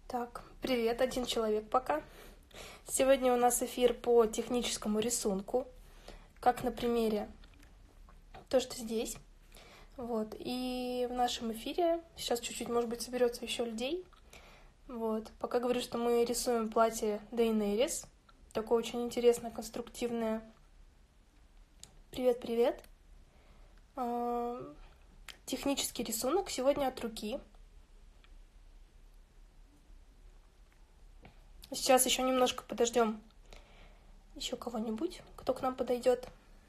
Так, привет, один человек пока. Сегодня у нас эфир по техническому рисунку, как на примере то, что здесь. Вот, и в нашем эфире сейчас чуть-чуть, может быть, соберется еще людей. Вот, пока говорю, что мы рисуем платье Дейенерис, такое очень интересное, конструктивное. Привет-привет. Технический рисунок сегодня от руки. Сейчас еще немножко подождем еще кого-нибудь, кто к нам подойдет.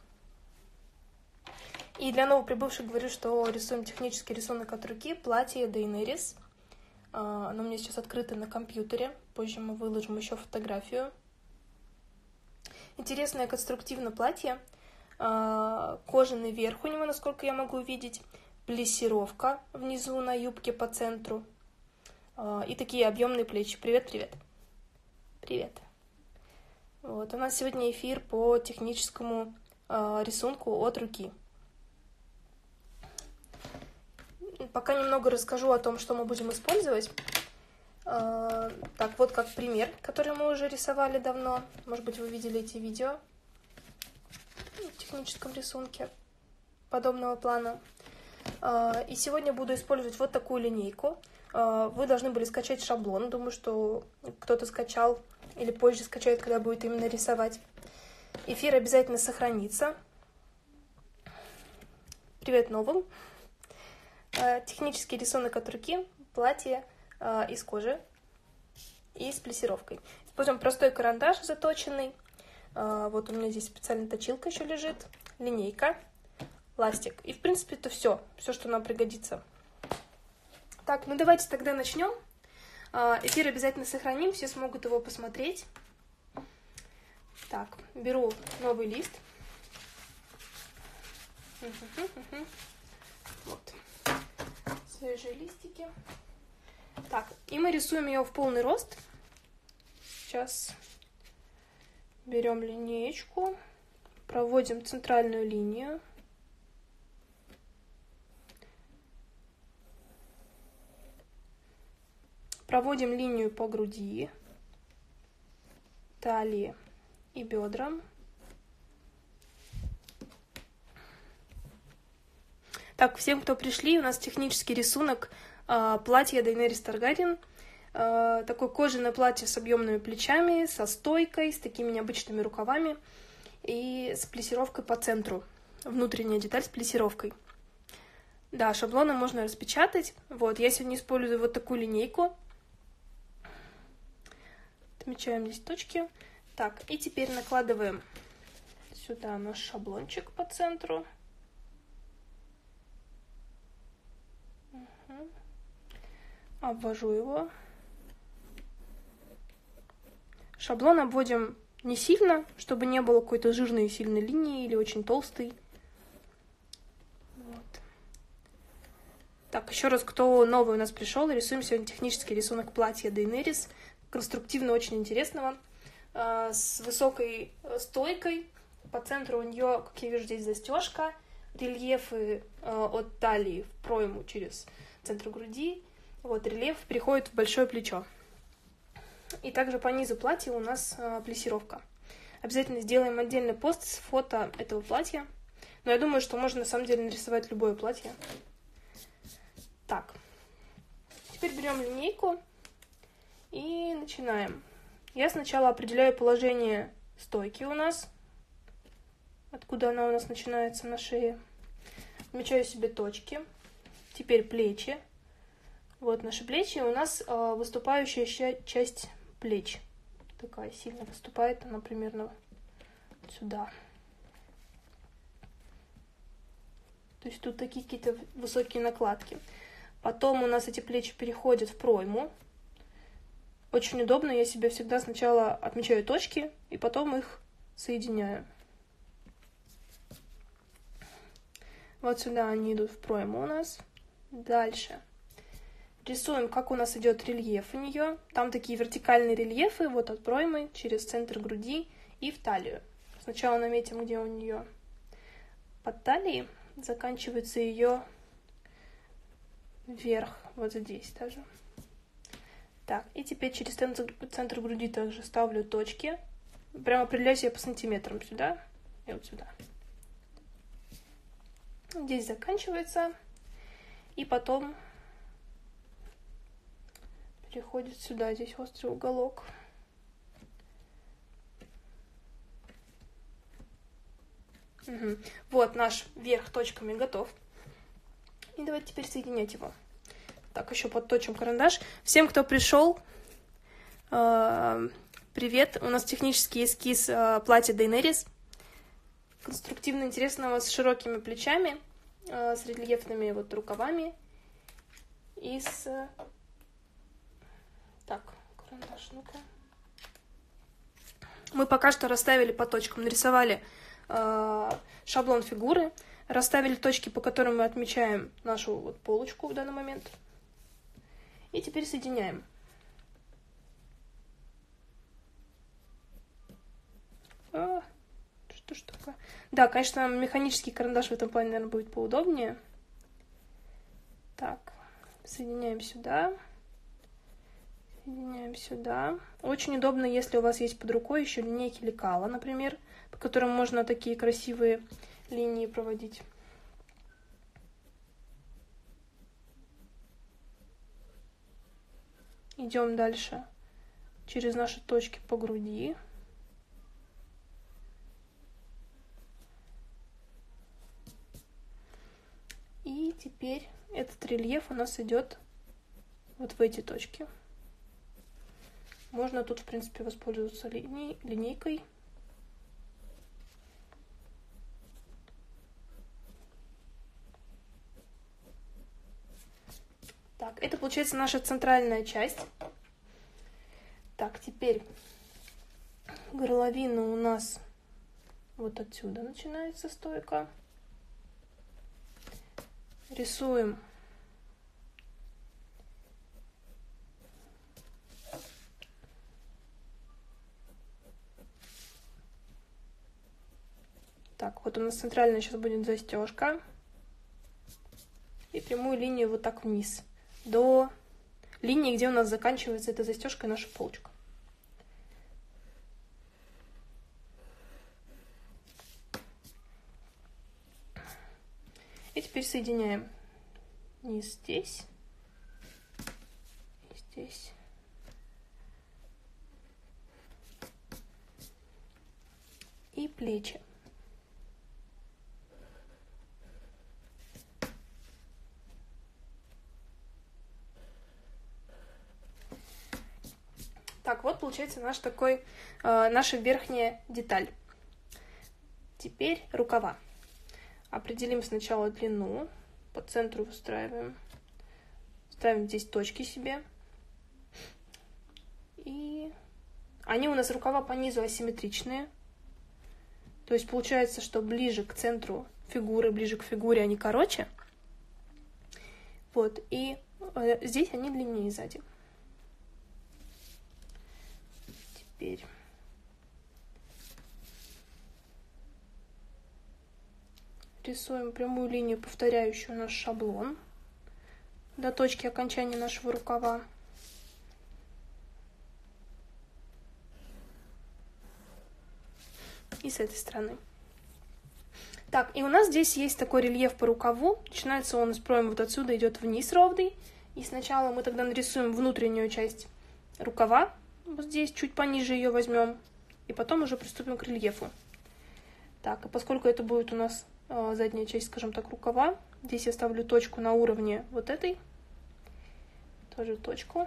И для новоприбывших говорю, что рисуем технический рисунок от руки, платье Дейенерис. Оно у меня сейчас открыто на компьютере, позже мы выложим еще фотографию. Интересное конструктивное платье, кожаный верх у него, насколько я могу увидеть, плессировка внизу на юбке по центру и такие объемные плечи. Привет-привет. Привет. Вот, у нас сегодня эфир по техническому рисунку от руки. Пока немного расскажу о том, что мы будем использовать. Так, вот как пример, который мы уже рисовали давно. Может быть, вы видели эти видео в техническом рисунке подобного плана. И сегодня буду использовать вот такую линейку. Вы должны были скачать шаблон. Думаю, что кто-то скачал или позже скачает, когда будет именно рисовать. Эфир обязательно сохранится. Привет новым. Технический рисунок от руки, платье из кожи и с плессировкой. Используем простой карандаш заточенный. Вот у меня здесь специальная точилка еще лежит, линейка, ластик. И в принципе это все, что нам пригодится. Так, ну давайте тогда начнем. Эфир обязательно сохраним, все смогут его посмотреть. Так, беру новый лист. Вот. Свежие листики. Так, и мы рисуем ее в полный рост. Сейчас берем линеечку, проводим центральную линию. Проводим линию по груди, талии и бедрам. Так, всем, кто пришли, у нас технический рисунок платья Дейенерис Таргариен. Такое кожаное платье с объемными плечами, со стойкой, с такими необычными рукавами и с плессировкой по центру. Внутренняя деталь с плессировкой. Да, шаблоны можно распечатать. Вот, я сегодня использую вот такую линейку. Отмечаем здесь точки. Так, и теперь накладываем сюда наш шаблончик по центру. Обвожу его. Шаблон обводим не сильно, чтобы не было какой-то жирной и сильной линии или очень толстой. Вот. Так, еще раз, кто новый у нас пришел, рисуем сегодня технический рисунок платья Дейенерис. Конструктивно очень интересного. С высокой стойкой. По центру у нее, как я вижу, здесь застежка. Рельефы от талии в пройму через центр груди. Вот, рельеф переходит в большое плечо. И также по низу платья у нас плессировка. Обязательно сделаем отдельный пост с фото этого платья. Но я думаю, что можно на самом деле нарисовать любое платье. Так, теперь берем линейку и начинаем. Я сначала определяю положение стойки у нас. Откуда она у нас начинается на шее. Отмечаю себе точки. Теперь плечи. Вот наши плечи. У нас выступающая часть плеч. Такая сильно выступает. Она примерно вот сюда. То есть тут такие какие-то высокие накладки. Потом у нас эти плечи переходят в пройму. Очень удобно. Я себе всегда сначала отмечаю точки и потом их соединяю. Вот сюда они идут в пройму у нас. Дальше. Рисуем, как у нас идет рельеф у нее. Там такие вертикальные рельефы, вот от проймы, через центр груди и в талию. Сначала наметим, где у нее под талией заканчивается ее верх, вот здесь даже. Так, и теперь через центр груди также ставлю точки. Прямо определяю себе по сантиметрам сюда и вот сюда. Здесь заканчивается. И потом переходит сюда. Здесь острый уголок. Угу. Вот наш верх точками готов. И давайте теперь соединять его. Так, еще подточим карандаш. Всем, кто пришел, привет. У нас технический эскиз платья Дейнерис. Конструктивно интересного, с широкими плечами, с рельефными вот рукавами. И с... Так, карандаш, ну-ка. Мы пока что расставили по точкам, нарисовали шаблон фигуры, расставили точки, по которым мы отмечаем нашу вот полочку в данный момент. И теперь соединяем. Что ж такое? Да, конечно, механический карандаш в этом плане, наверное, будет поудобнее. Так, соединяем сюда. Соединяем сюда. Очень удобно, если у вас есть под рукой еще линейки лекала, например, по которым можно такие красивые линии проводить. Идем дальше через наши точки по груди. И теперь этот рельеф у нас идет вот в эти точки. Можно тут, в принципе, воспользоваться линейкой. Так, это получается наша центральная часть. Так, теперь горловина у нас вот отсюда начинается стойка. Рисуем так, вот у нас центральная сейчас будет застежка. И прямую линию вот так вниз. До линии, где у нас заканчивается эта застежка и наша полочка. И теперь соединяем низ здесь и здесь. И плечи. Так, вот получается наша верхняя деталь. Теперь рукава. Определим сначала длину, по центру выстраиваем. Ставим здесь точки себе. И они у нас рукава по низу асимметричные. То есть получается, что ближе к центру фигуры, ближе к фигуре они короче. Вот, и здесь они длиннее сзади. Теперь рисуем прямую линию, повторяющую наш шаблон до точки окончания нашего рукава. И с этой стороны. Так, и у нас здесь есть такой рельеф по рукаву. Начинается он с проема вот отсюда, идет вниз ровный. И сначала мы тогда нарисуем внутреннюю часть рукава. Вот здесь чуть пониже ее возьмем. И потом уже приступим к рельефу. Так, и поскольку это будет у нас задняя часть, скажем так, рукава, здесь я ставлю точку на уровне вот этой. Тоже точку.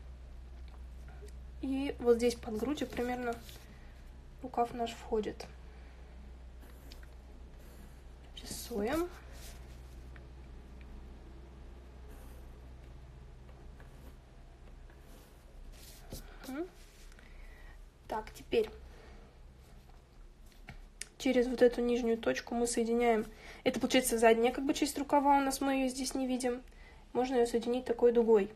И вот здесь под грудью примерно рукав наш входит. Рисуем. Так, теперь через вот эту нижнюю точку мы соединяем. Это получается задняя как бы часть рукава, у нас мы ее здесь не видим. Можно ее соединить такой дугой.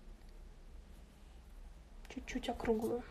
Чуть-чуть округлую.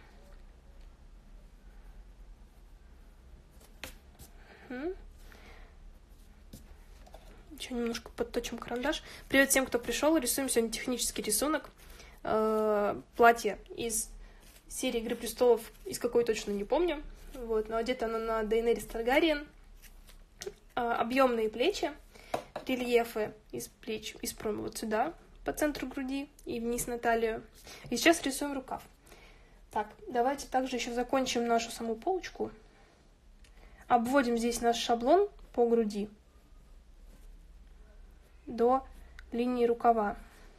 Еще немножко подточим карандаш. Привет всем, кто пришел. Рисуем сегодня технический рисунок. платье из серии «Игры престолов», из какой точно не помню. Вот, но одета она на Дейенерис Таргариен. Объемные плечи, рельефы из плеч, вот сюда, по центру груди и вниз на талию. И сейчас рисуем рукав. Так, давайте также еще закончим нашу саму полочку. Обводим здесь наш шаблон по груди до линии рукава.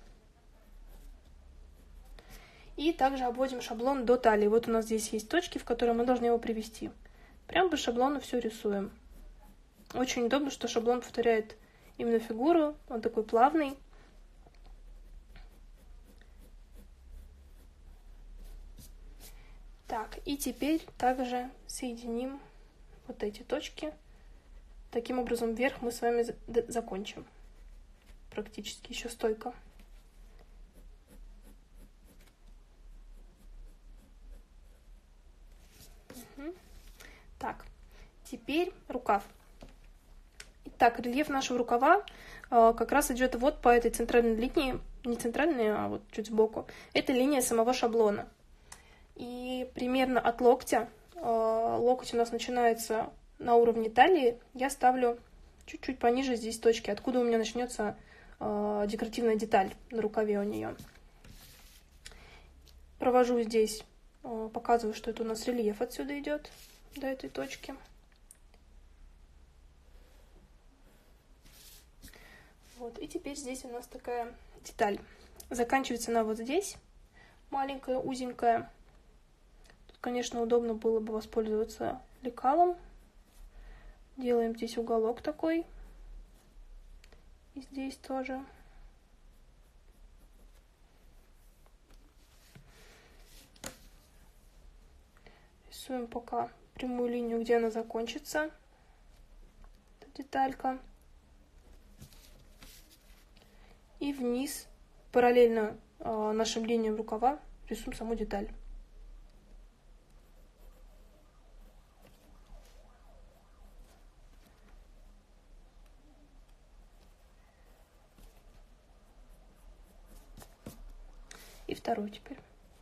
И также обводим шаблон до талии. Вот у нас здесь есть точки, в которые мы должны его привести. Прямо по шаблону все рисуем. Очень удобно, что шаблон повторяет именно фигуру. Он такой плавный. Так, и теперь также соединим вот эти точки. Таким образом, вверх мы с вами закончим. Практически еще стойко. Так, теперь рукав. Итак, рельеф нашего рукава как раз идет вот по этой центральной линии, не центральной, а вот чуть сбоку. Это линия самого шаблона. И примерно от локтя, локоть у нас начинается на уровне талии, я ставлю чуть-чуть пониже здесь точки, откуда у меня начнется декоративная деталь на рукаве у нее. Провожу здесь, показываю, что это у нас рельеф отсюда идет до этой точки. Вот, и теперь здесь у нас такая деталь. Заканчивается она вот здесь, маленькая, узенькая. Тут, конечно, удобно было бы воспользоваться лекалом. Делаем здесь уголок такой. И здесь тоже. Рисуем пока прямую линию, где она закончится. Эта деталька. И вниз, параллельно нашим линиям рукава, рисуем саму деталь. И вторую теперь.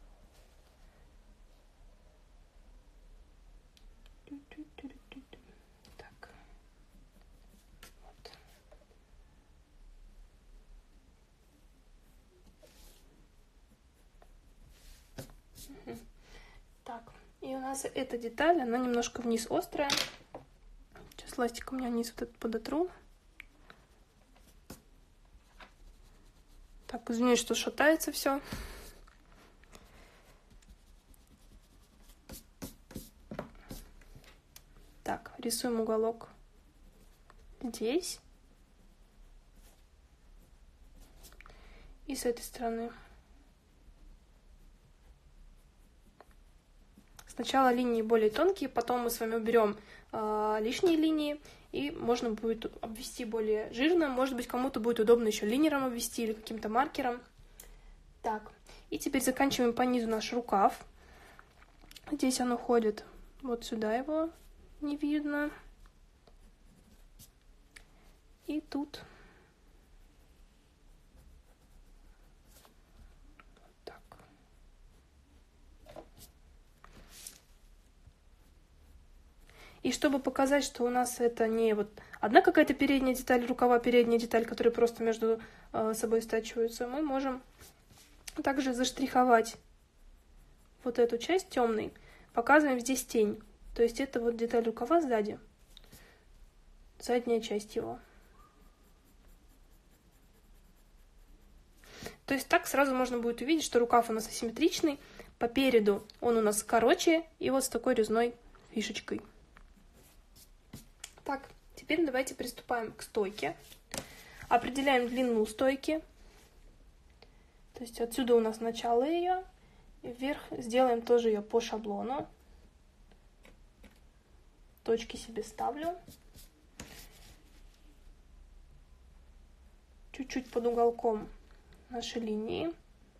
Так. Вот. Так, и у нас эта деталь, она немножко вниз острая. Сейчас ластиком я вниз вот этот подотру. Так, извиняюсь, что шатается все. Так, рисуем уголок здесь. И с этой стороны. Сначала линии более тонкие, потом мы с вами уберем лишние линии, и можно будет обвести более жирно. Может быть, кому-то будет удобно еще линером обвести или каким-то маркером. Так, и теперь заканчиваем по низу наш рукав. Здесь он уходит, вот сюда его не видно. И тут. Так. И чтобы показать, что у нас это не вот одна какая-то передняя деталь рукава, передняя деталь, которые просто между собой стачиваются, мы можем также заштриховать вот эту часть темной. Показываем здесь тень. То есть это вот деталь рукава сзади. Задняя часть его. То есть так сразу можно будет увидеть, что рукав у нас асимметричный. По переду он у нас короче и вот с такой резной фишечкой. Так, теперь давайте приступаем к стойке. Определяем длину стойки. То есть отсюда у нас начало ее. И вверх сделаем тоже ее по шаблону. Точки себе ставлю. Чуть-чуть под уголком нашей линии.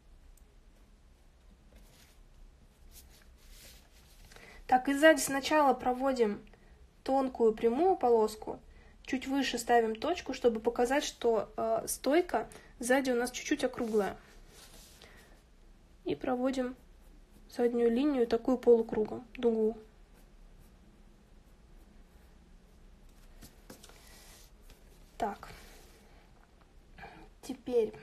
Так, и сзади сначала проводим тонкую прямую полоску. Чуть выше ставим точку, чтобы показать, что стойка сзади у нас чуть-чуть округлая. и проводим заднюю линию такую полукругом, дугу. Так, теперь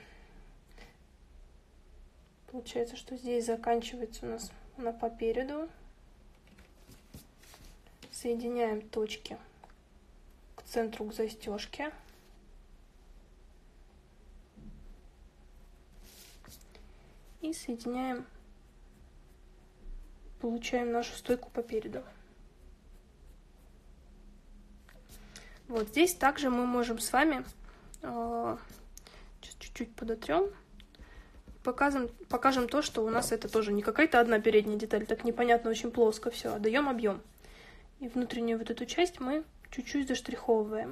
получается, что здесь заканчивается у нас она попереду. Соединяем точки к центру, к застежке. И соединяем, получаем нашу стойку попереду. Вот здесь также мы можем с вами, сейчас чуть-чуть подотрем, покажем то, что у нас это тоже не какая-то одна передняя деталь, так непонятно, очень плоско все, а даем объем. И внутреннюю вот эту часть мы чуть-чуть заштриховываем.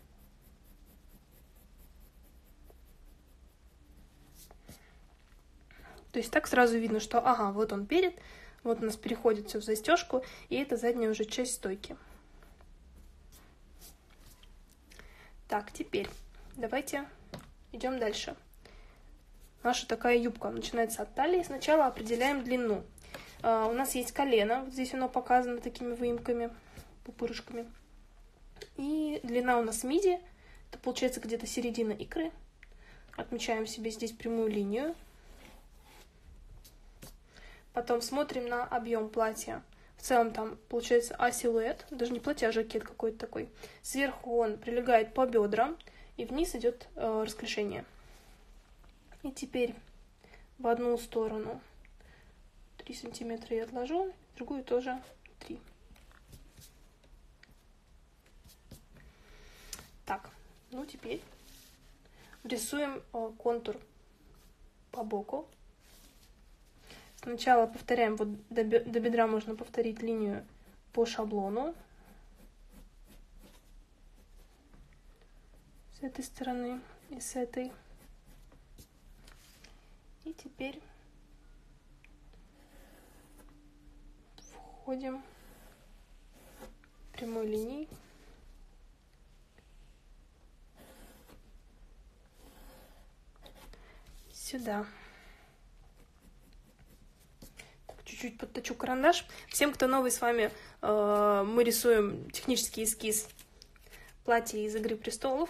То есть так сразу видно, что ага, вот он перед, вот у нас переходит все в застежку, и это задняя уже часть стойки. Так, теперь давайте идем дальше. Наша такая юбка начинается от талии. Сначала определяем длину. У нас есть колено, вот здесь оно показано такими выемками, пупырышками. И длина у нас миди, это получается где-то середина икры. Отмечаем себе здесь прямую линию. Потом смотрим на объем платья. В целом там получается силуэт, даже не платье, а жакет какой-то такой. Сверху он прилегает по бедрам, и вниз идет расклешение. И теперь в одну сторону 3 сантиметра я отложу, в другую тоже 3. Так, ну теперь рисуем контур по боку. Сначала повторяем, вот до бедра можно повторить линию по шаблону. С этой стороны и с этой. И теперь входим прямой линией. Сюда. Чуть-чуть подточу карандаш. Всем, кто новый с вами, мы рисуем технический эскиз платья из «Игры престолов».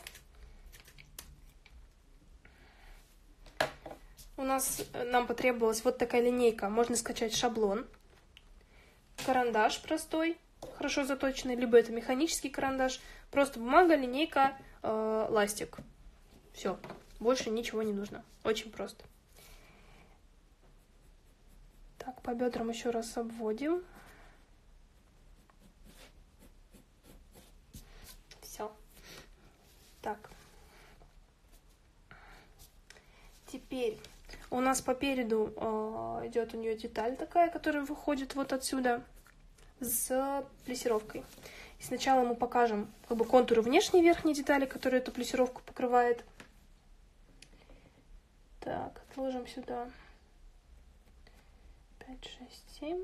Нам потребовалась вот такая линейка. Можно скачать шаблон. Карандаш простой, хорошо заточенный, либо это механический карандаш. Просто бумага, линейка, ластик. Все, больше ничего не нужно. Очень просто. Так, по бедрам еще раз обводим. Все. Так. Теперь у нас по переду идет у нее деталь такая, которая выходит вот отсюда с плессировкой. И сначала мы покажем как бы контуры внешней верхней детали, которая эту плессировку покрывает. Так, отложим сюда. 5, 6, 7.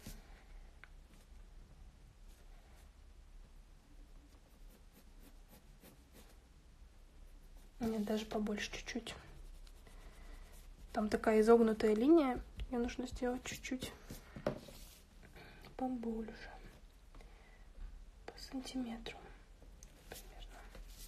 Нет, даже побольше чуть-чуть. Там такая изогнутая линия. Ее нужно сделать чуть-чуть побольше. По сантиметру. Примерно.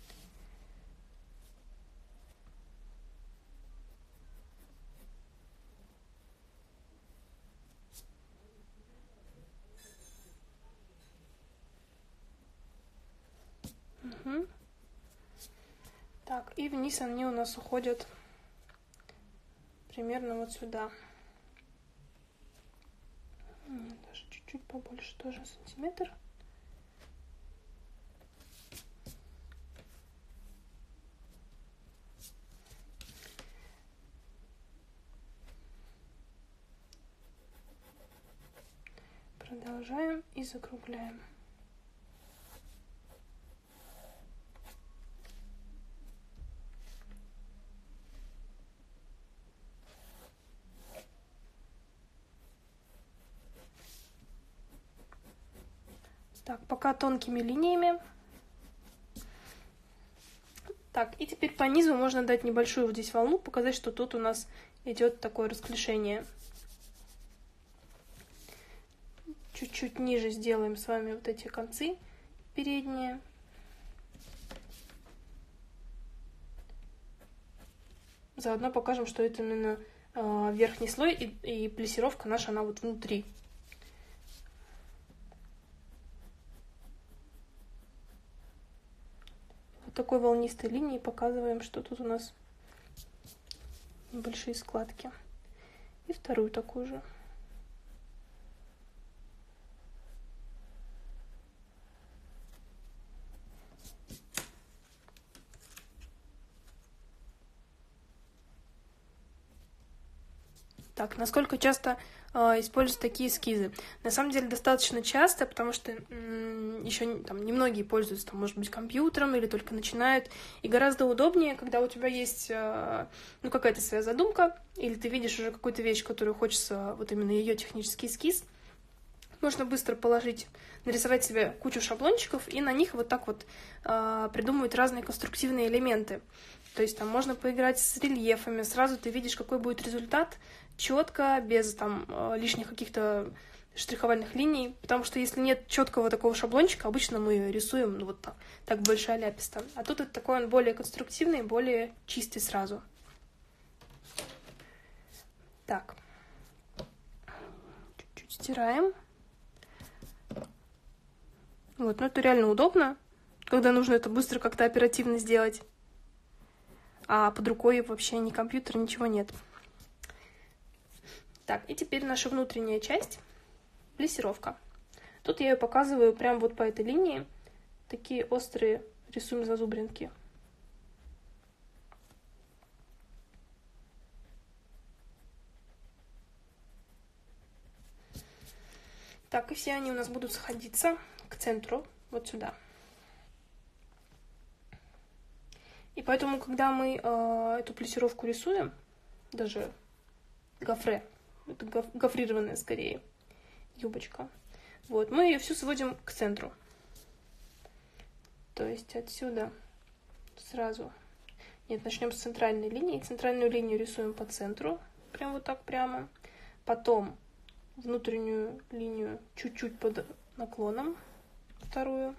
Угу. Так, и вниз они у нас уходят примерно вот сюда. Даже чуть-чуть побольше, тоже сантиметр. Продолжаем и закругляем. Так, пока тонкими линиями. Так, и теперь по низу можно дать небольшую вот здесь волну, показать, что тут у нас идет такое расклешение. чуть-чуть ниже сделаем с вами вот эти концы передние. Заодно покажем, что это именно верхний слой, и плессировка наша, она вот внутри. Вот такой волнистой линией показываем, что тут у нас небольшие складки. И вторую такую же. Так, насколько часто используют такие эскизы? На самом деле достаточно часто, потому что еще там немногие пользуются, там, может быть, компьютером или только начинают. И гораздо удобнее, когда у тебя есть ну, какая-то своя задумка, или ты видишь уже какую-то вещь, которую хочется, вот именно ее технический эскиз. Можно быстро положить, нарисовать себе кучу шаблончиков и на них вот так вот придумывать разные конструктивные элементы. То есть там можно поиграть с рельефами, сразу ты видишь, какой будет результат, четко, без там лишних каких-то штриховальных линий, потому что если нет четкого такого шаблончика, обычно мы рисуем ну, вот так больше аляписто. А тут это такой он более конструктивный, более чистый сразу. Так. Чуть-чуть стираем. Вот, ну это реально удобно, когда нужно это быстро как-то оперативно сделать. А под рукой вообще ни компьютер, ничего нет. Так, и теперь наша внутренняя часть, плессировка. Тут я ее показываю прямо вот по этой линии. Такие острые рисуем зазубринки. Так, и все они у нас будут сходиться к центру, вот сюда. И поэтому, когда мы эту плессировку рисуем, даже гофре, это гофрированная скорее юбочка, вот, мы ее всю сводим к центру. То есть отсюда сразу... Нет, начнем с центральной линии. Центральную линию рисуем по центру, прям вот так прямо. Потом внутреннюю линию чуть-чуть под наклоном, вторую.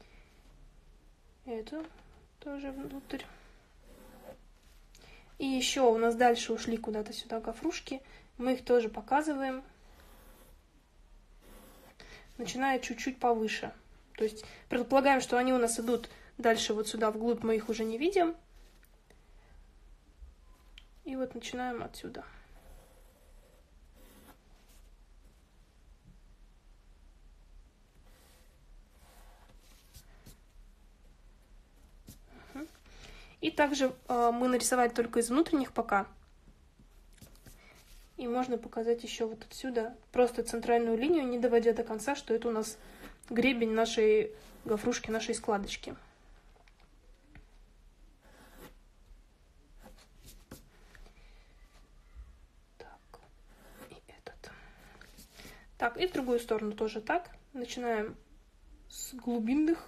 Эту тоже внутрь. И еще у нас дальше ушли куда-то сюда гофрушки. Мы их тоже показываем, начиная чуть-чуть повыше. То есть предполагаем, что они у нас идут дальше вот сюда вглубь, мы их уже не видим. И вот начинаем отсюда. И также мы нарисовали только из внутренних пока. И можно показать еще вот отсюда просто центральную линию, не доводя до конца, что это у нас гребень нашей гофрушки, нашей складочки. Так, и этот. Так, и в другую сторону тоже так. Начинаем с глубинных.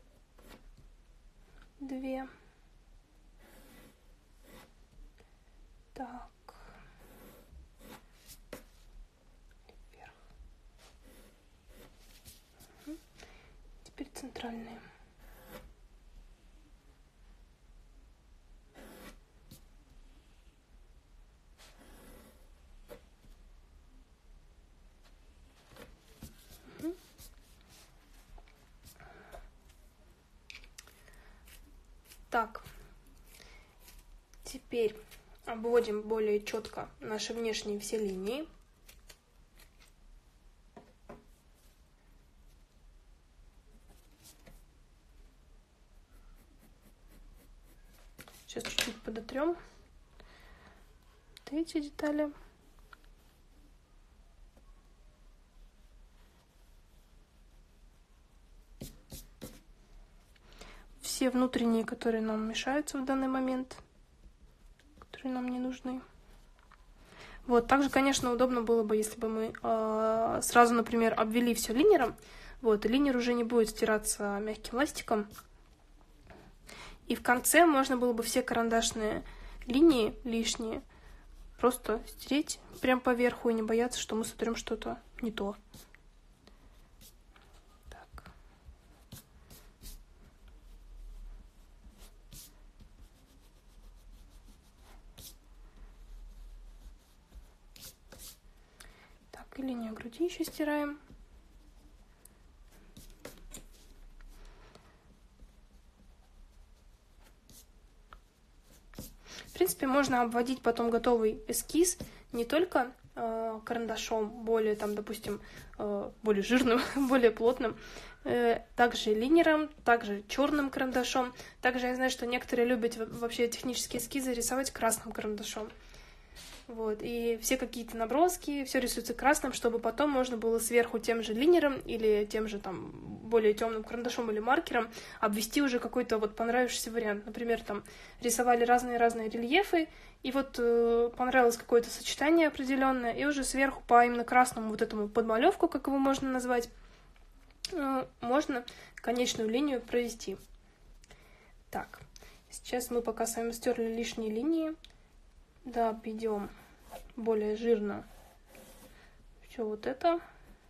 2. Так. Вверх. Теперь центральные. Так. Теперь обводим более четко наши внешние все линии. Сейчас чуть-чуть подотрем эти детали. Все внутренние, которые нам мешаются в данный момент, которые нам не нужны. Вот, также, конечно, удобно было бы, если бы мы сразу, например, обвели все линером. Вот, и линер уже не будет стираться мягким ластиком. И в конце можно было бы все карандашные линии лишние просто стереть прям поверху и не бояться, что мы сотрем что-то не то. груди еще стираем. В принципе, можно обводить потом готовый эскиз не только карандашом, более там, допустим, более жирным, более плотным, также линером, также черным карандашом. Также я знаю, что некоторые любят вообще технические эскизы рисовать красным карандашом. Вот, и все какие-то наброски, все рисуется красным, чтобы потом можно было сверху тем же линером или тем же там более темным карандашом или маркером обвести уже какой-то вот понравившийся вариант. Например, там рисовали разные-разные рельефы, и вот понравилось какое-то сочетание определенное, и уже сверху по именно красному вот этому подмалевку, как его можно назвать, можно конечную линию провести. Так, сейчас мы пока с вами стерли лишние линии. Да, обведем более жирно все вот это.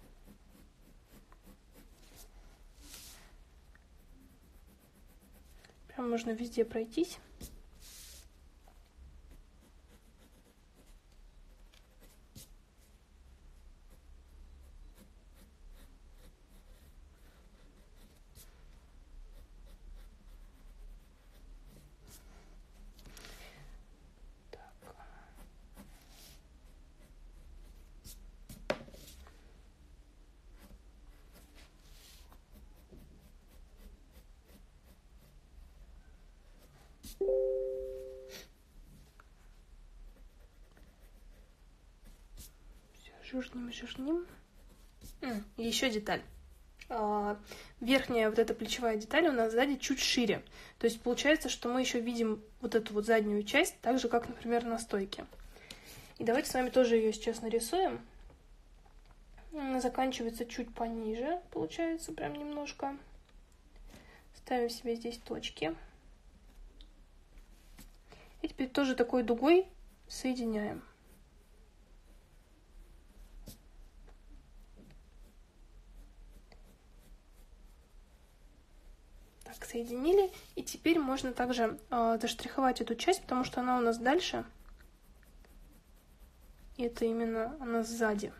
Прям можно везде пройтись. Жирним. Еще деталь. Верхняя вот эта плечевая деталь у нас сзади чуть шире. То есть получается, что мы еще видим вот эту вот заднюю часть, так же, как, например, на стойке. И давайте с вами тоже ее сейчас нарисуем. Она заканчивается чуть пониже, получается, прям немножко. Ставим себе здесь точки. И теперь тоже такой дугой соединяем. Так, соединили. И теперь можно также заштриховать эту часть, потому что она у нас дальше. И это именно она сзади.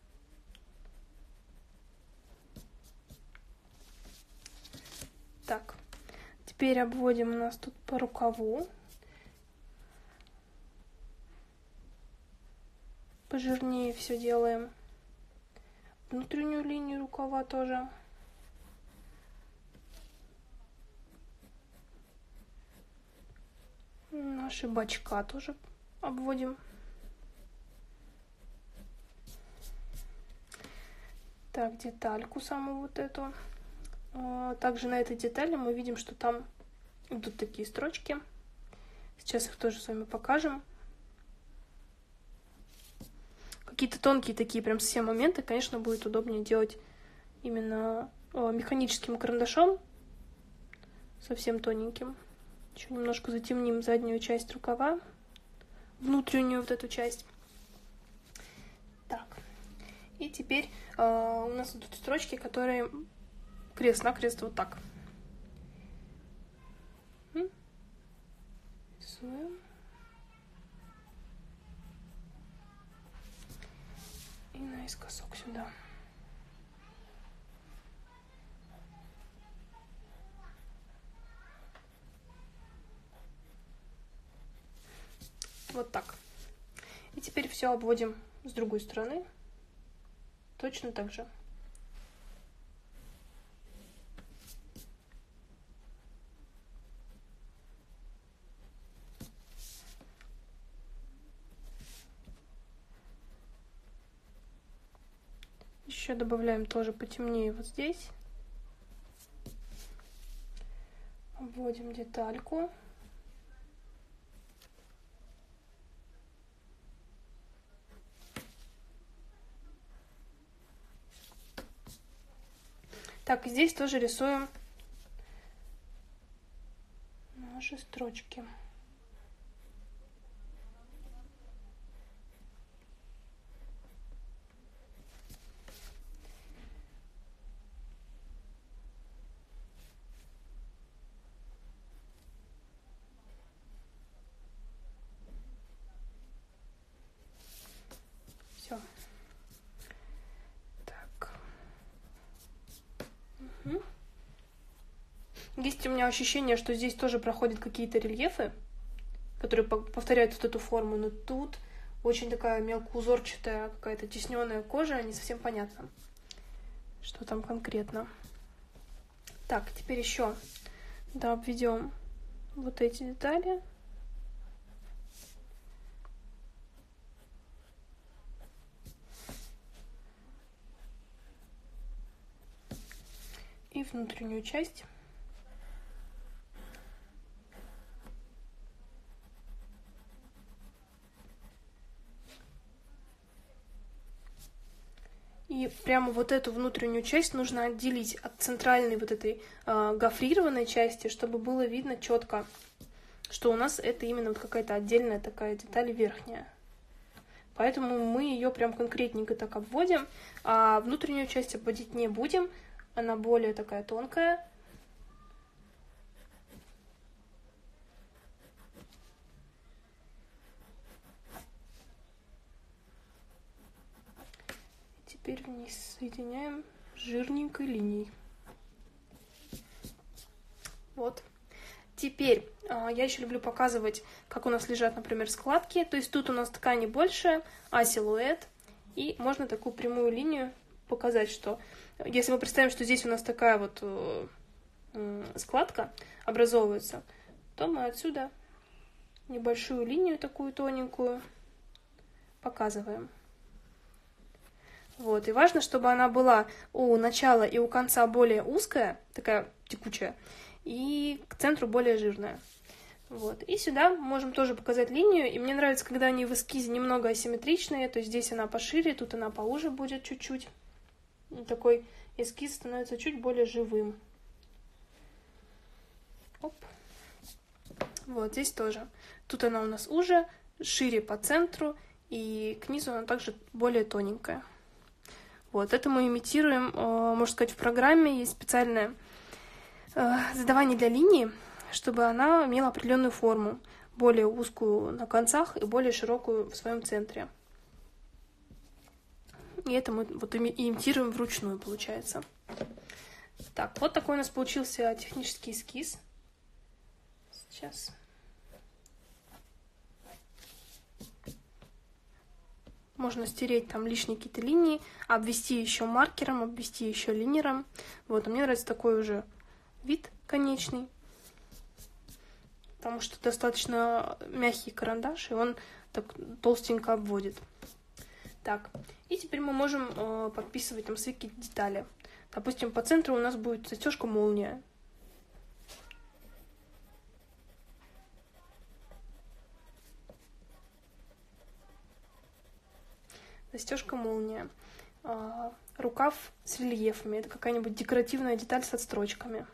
Так, теперь обводим у нас тут по рукаву. Пожирнее все делаем. Внутреннюю линию рукава тоже. Наши бочка тоже обводим. Так, детальку саму вот эту. Также на этой детали мы видим, что там идут такие строчки. Сейчас их тоже с вами покажем. Какие-то тонкие такие прям все моменты, конечно, будет удобнее делать именно механическим карандашом, совсем тоненьким. Еще немножко затемним заднюю часть рукава, внутреннюю вот эту часть. Так, и теперь у нас идут строчки, которые крест-накрест вот так. Рисуем. И наискосок сюда. Вот так. И теперь все обводим с другой стороны. Точно так же. Еще добавляем тоже потемнее вот здесь. Обводим детальку. Так, и здесь тоже рисуем наши строчки. Все. Есть у меня ощущение, что здесь тоже проходят какие-то рельефы, которые повторяют вот эту форму, но тут очень такая мелкоузорчатая, какая-то тесненная кожа, не совсем понятно, что там конкретно. Так, теперь еще обведем вот эти детали. И внутреннюю часть. И прямо вот эту внутреннюю часть нужно отделить от центральной вот этой гофрированной части, чтобы было видно четко, что у нас это именно вот какая-то отдельная такая деталь верхняя. Поэтому мы ее прям конкретненько так обводим, а внутреннюю часть обводить не будем, она более такая тонкая. Теперь вниз соединяем жирненькой линией. Вот. Теперь я еще люблю показывать, как у нас лежат, например, складки. То есть тут у нас ткани больше, а силуэт. И можно такую прямую линию показать, что если мы представим, что здесь у нас такая вот складка образовывается, то мы отсюда небольшую линию такую тоненькую показываем. Вот. И важно, чтобы она была у начала и у конца более узкая, такая текучая, и к центру более жирная. Вот. И сюда можем тоже показать линию. И мне нравится, когда они в эскизе немного асимметричные, то есть здесь она пошире, тут она поуже будет чуть-чуть. И такой эскиз становится чуть более живым. Оп. Вот здесь тоже. Тут она у нас уже, шире по центру, и к низу она также более тоненькая. Вот, это мы имитируем, можно сказать, в программе есть специальное задавание для линии, чтобы она имела определенную форму, более узкую на концах и более широкую в своем центре. И это мы вот имитируем вручную, получается. Так, вот такой у нас получился технический эскиз. Сейчас. Можно стереть там лишние какие-то линии, обвести еще маркером, обвести еще линером. Вот, а мне нравится такой уже вид конечный, потому что достаточно мягкий карандаш, и он так толстенько обводит. Так, и теперь мы можем подписывать там свои какие-то детали. Допустим, по центру у нас будет застежка-молния. Застежка-молния. Рукав с рельефами. Это какая-нибудь декоративная деталь с отстрочками.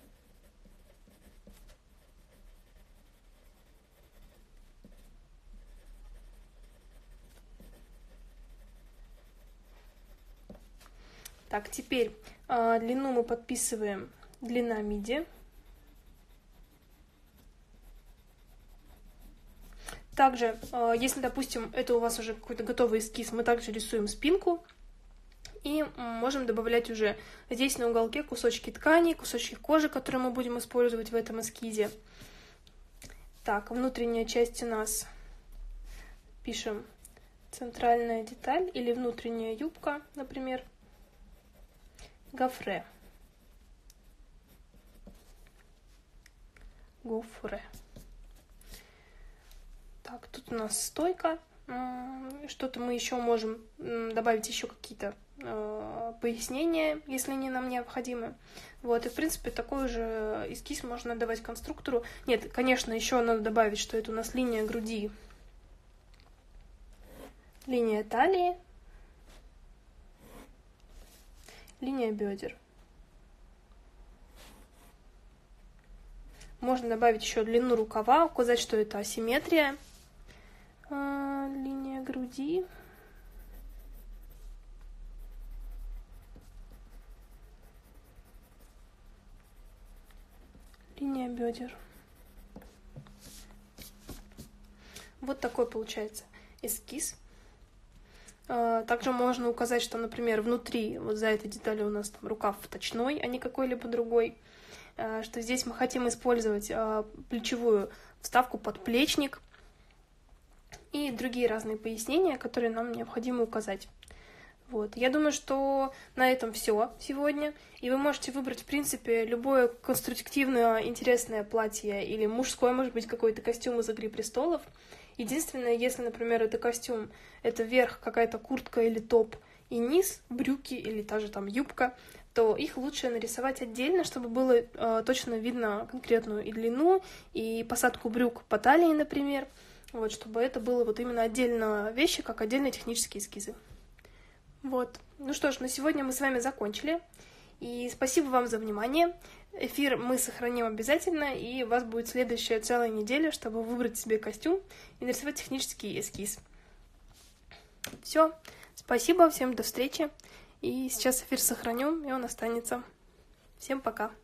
Так, теперь длину мы подписываем длина миди. Также, если, допустим, это у вас уже какой-то готовый эскиз, мы также рисуем спинку и можем добавлять уже здесь на уголке кусочки ткани, кусочки кожи, которые мы будем использовать в этом эскизе. Так, внутренняя часть у нас пишем центральная деталь или внутренняя юбка, например, гофре. Гофре. Так, тут у нас стойка. Что-то мы еще можем добавить еще какие-то пояснения, если они нам необходимы. Вот, и, в принципе, такой же эскиз можно давать конструктору. Нет, конечно, еще надо добавить, что это у нас линия груди, линия талии, линия бедер. Можно добавить еще длину рукава, указать, что это асимметрия. Линия груди. Линия бедер. Вот такой получается эскиз. Также можно указать, что, например, внутри, вот за этой деталью у нас там рукав точной, а не какой-либо другой. что здесь мы хотим использовать плечевую вставку под плечник и другие разные пояснения, которые нам необходимо указать. Вот. Я думаю, что на этом все сегодня. И вы можете выбрать, в принципе, любое конструктивное, интересное платье или мужской, может быть, какой-то костюм из «Игры престолов». Единственное, если, например, это костюм, это верх, какая-то куртка или топ, и низ, брюки или та же там юбка, то их лучше нарисовать отдельно, чтобы было точно видно конкретную и длину, и посадку брюк по талии, например, вот, чтобы это было вот именно отдельно вещи, как отдельные технические эскизы. Вот. Ну что ж, на сегодня мы с вами закончили. И спасибо вам за внимание. Эфир мы сохраним обязательно, и у вас будет следующая целая неделя, чтобы выбрать себе костюм и нарисовать технический эскиз. Все. Спасибо, всем до встречи. И сейчас эфир сохраню, и он останется. Всем пока.